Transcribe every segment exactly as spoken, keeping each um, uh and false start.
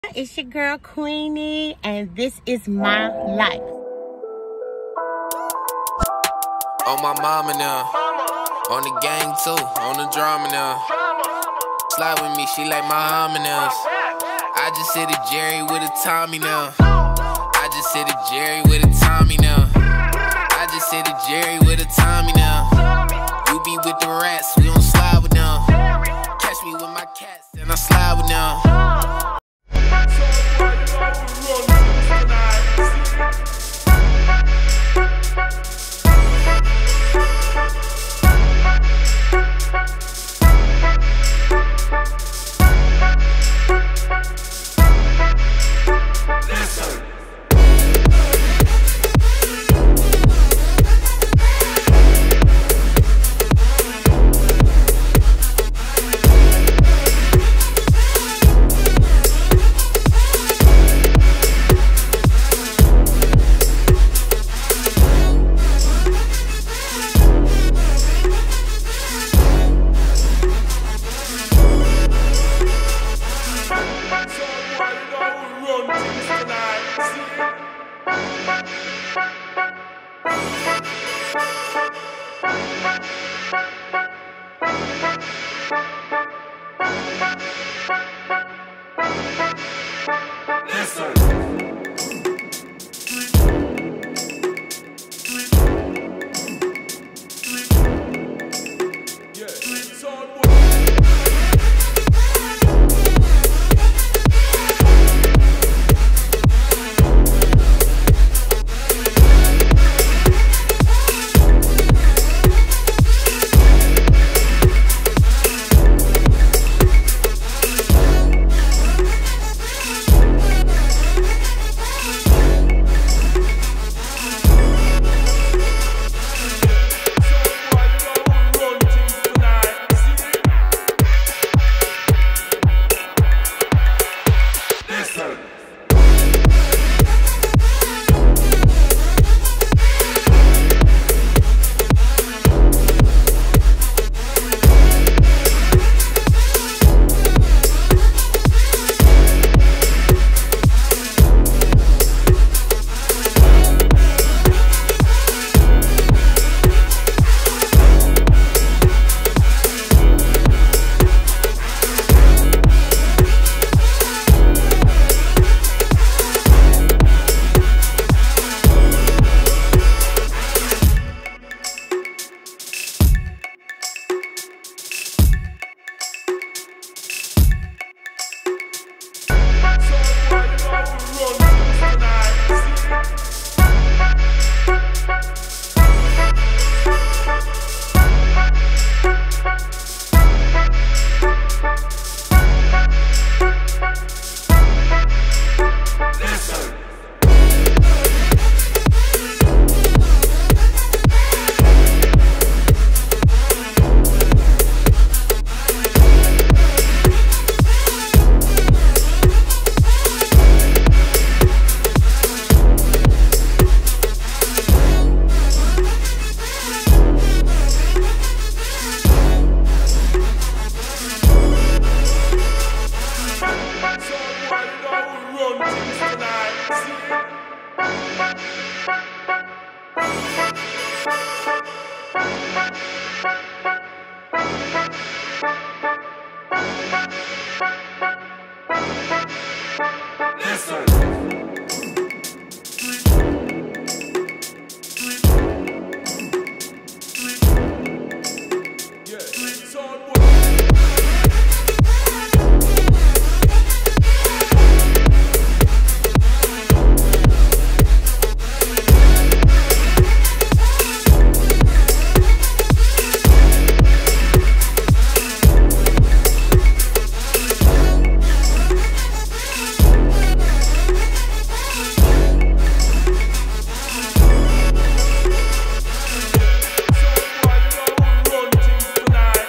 It's your girl Queenie, and this is my life. On my mama now, on the gang too, on the drama now. Slide with me, she like my homonyms. I just hit a Jerry with a Tommy now. I just hit a Jerry with a Tommy now. I just hit a Jerry with a Tommy now. You be with the rats, we don't slide with them. Catch me with my cats, and I slide with them.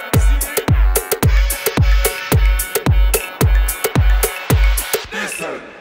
Listen.